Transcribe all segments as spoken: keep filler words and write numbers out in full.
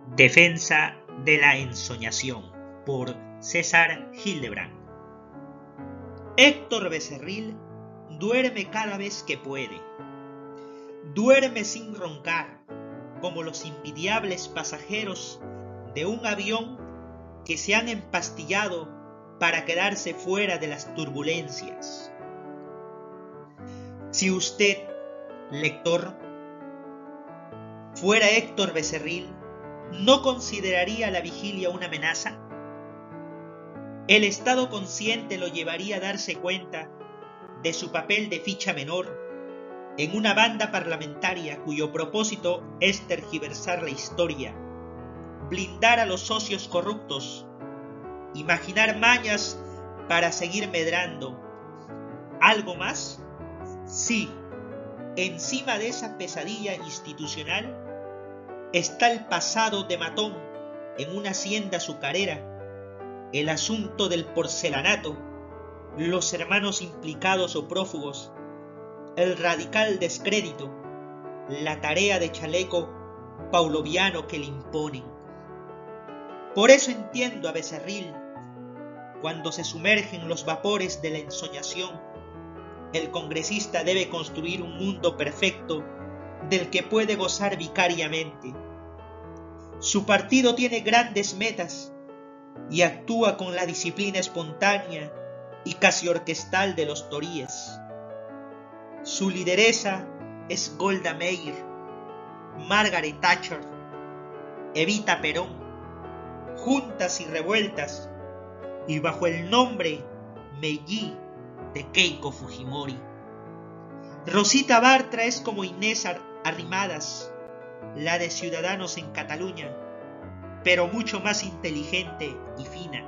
Defensa de la ensoñación por César Hildebrand. Héctor Becerril duerme cada vez que puede. Duerme sin roncar, como los invidiables pasajeros de un avión que se han empastillado para quedarse fuera de las turbulencias. Si usted, lector, fuera Héctor Becerril, ¿no consideraría la vigilia una amenaza? El estado consciente lo llevaría a darse cuenta de su papel de ficha menor en una banda parlamentaria cuyo propósito es tergiversar la historia, blindar a los socios corruptos, imaginar mañas para seguir medrando. ¿Algo más? Sí, encima de esa pesadilla institucional está el pasado de matón en una hacienda azucarera, el asunto del porcelanato, los hermanos implicados o prófugos, el radical descrédito, la tarea de chaleco pauloviano que le imponen. Por eso entiendo a Becerril cuando se sumerge en los vapores de la ensoñación. El congresista debe construir un mundo perfecto del que puede gozar vicariamente. Su partido tiene grandes metas y actúa con la disciplina espontánea y casi orquestal de los toríes. Su lideresa es Golda Meir, Margaret Thatcher, Evita Perón, juntas y revueltas, y bajo el nombre Meiji de Keiko Fujimori. Rosita Bartra es como Inés Arrimadas, la de Ciudadanos en Cataluña, pero mucho más inteligente y fina.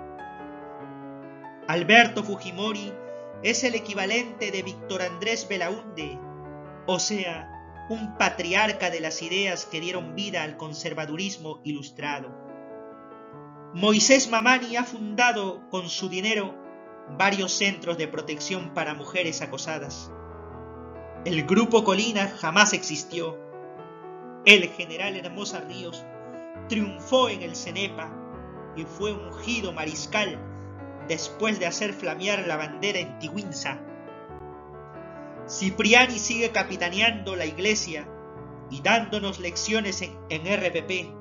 Alberto Fujimori es el equivalente de Víctor Andrés Belaúnde, o sea, un patriarca de las ideas que dieron vida al conservadurismo ilustrado. Moisés Mamani ha fundado con su dinero varios centros de protección para mujeres acosadas. El Grupo Colina jamás existió. El general Hermosa Ríos triunfó en el Cenepa y fue ungido mariscal después de hacer flamear la bandera en Tiwinsa. Cipriani sigue capitaneando la iglesia y dándonos lecciones en, en R P P.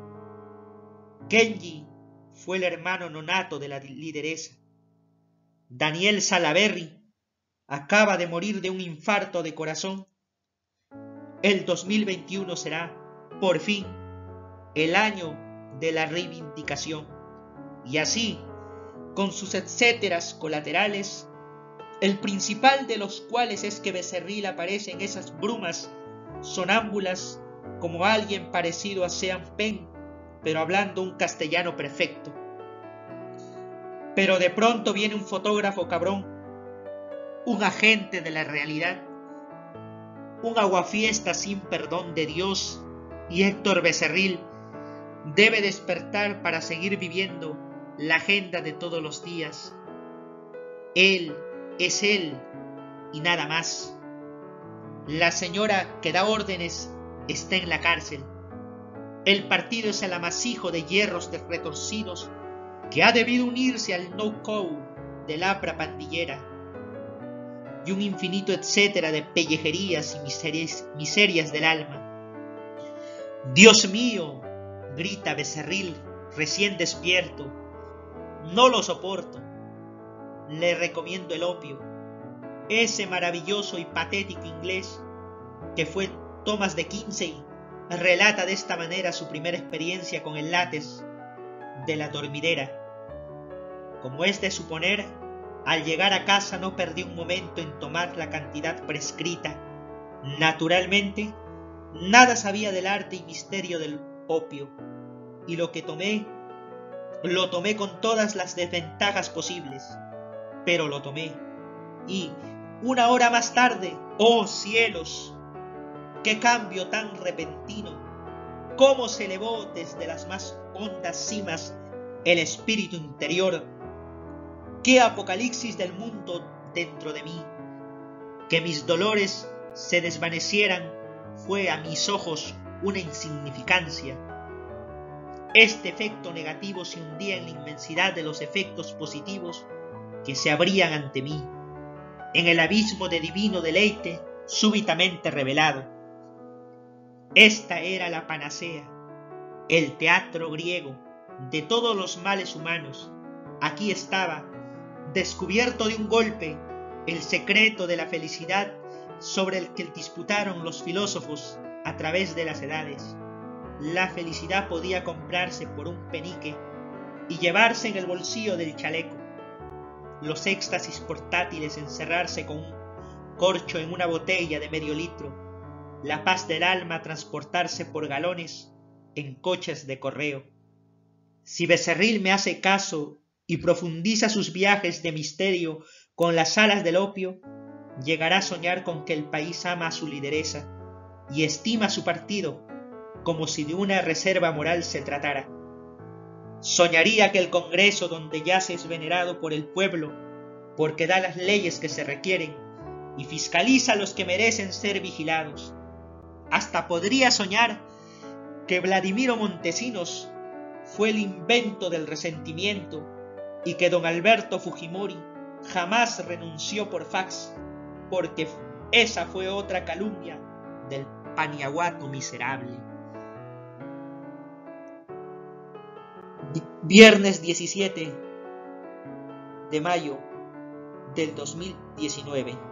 Kenji fue el hermano nonato de la lideresa. Daniel Salaverry acaba de morir de un infarto de corazón. El dos mil veintiuno será, por fin, el año de la reivindicación. Y así, con sus etcéteras colaterales, el principal de los cuales es que Becerril aparece en esas brumas sonámbulas como alguien parecido a Sean Penn, pero hablando un castellano perfecto. Pero de pronto viene un fotógrafo cabrón, un agente de la realidad, un aguafiestas sin perdón de Dios, y Héctor Becerril debe despertar para seguir viviendo la agenda de todos los días. Él es él y nada más. La señora que da órdenes está en la cárcel. El partido es el amasijo de hierros retorcidos que ha debido unirse al no-co de la APRA pandillera, y un infinito etcétera de pellejerías y miserias, miserias del alma. Dios mío, grita Becerril recién despierto, no lo soporto. Le recomiendo el opio, ese maravilloso y patético inglés que fue Thomas de Quincey. Relata de esta manera su primera experiencia con el látex de la dormidera. Como es de suponer, al llegar a casa no perdí un momento en tomar la cantidad prescrita. Naturalmente, nada sabía del arte y misterio del opio, y lo que tomé, lo tomé con todas las desventajas posibles, pero lo tomé. Y una hora más tarde, ¡oh cielos! ¡Qué cambio tan repentino! ¿Cómo se elevó desde las más hondas cimas el espíritu interior? ¡Qué apocalipsis del mundo dentro de mí! Que mis dolores se desvanecieran fue a mis ojos una insignificancia. este efecto negativo se hundía en la inmensidad de los efectos positivos que se abrían ante mí, en el abismo de divino deleite súbitamente revelado. Esta era la panacea, el teatro griego de todos los males humanos. Aquí estaba, descubierto de un golpe, el secreto de la felicidad sobre el que disputaron los filósofos a través de las edades. La felicidad podía comprarse por un penique y llevarse en el bolsillo del chaleco. Los éxtasis portátiles encerrarse con un corcho en una botella de medio litro. La paz del alma transportarse por galones en coches de correo. Si Becerril me hace caso y profundiza sus viajes de misterio con las alas del opio, llegará a soñar con que el país ama a su lideresa y estima su partido como si de una reserva moral se tratara. Soñaría que el Congreso, donde yace, es venerado por el pueblo porque da las leyes que se requieren y fiscaliza a los que merecen ser vigilados. Hasta podría soñar que Vladimiro Montesinos fue el invento del resentimiento y que don Alberto Fujimori jamás renunció por fax, porque esa fue otra calumnia del Paniaguato miserable. Viernes diecisiete de mayo del dos mil diecinueve.